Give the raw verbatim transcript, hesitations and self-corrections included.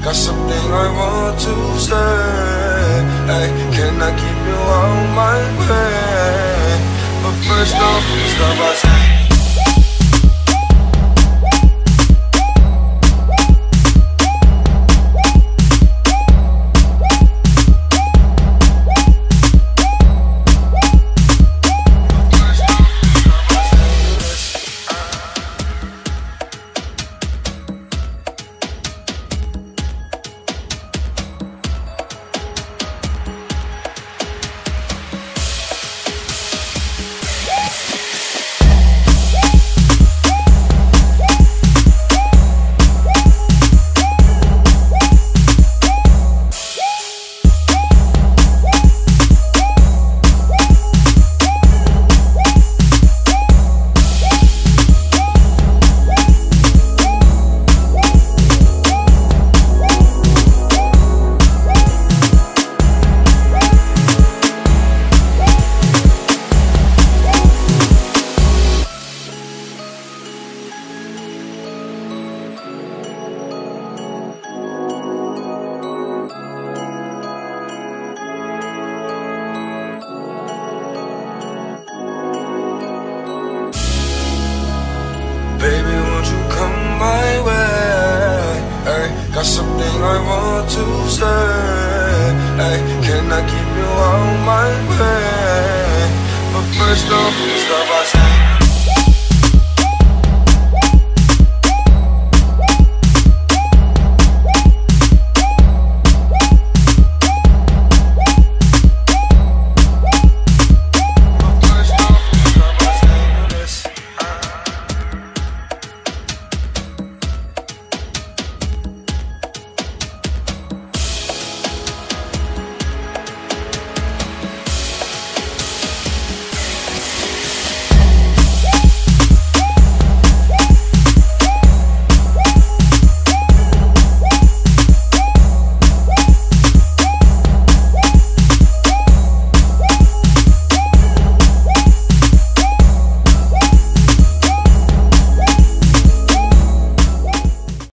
got something I want to say. Hey, can I keep you out my way? But first off, start by saying baby, won't you come my way? Hey, got something I want to say. Hey, can I keep you out my way? But first off, start by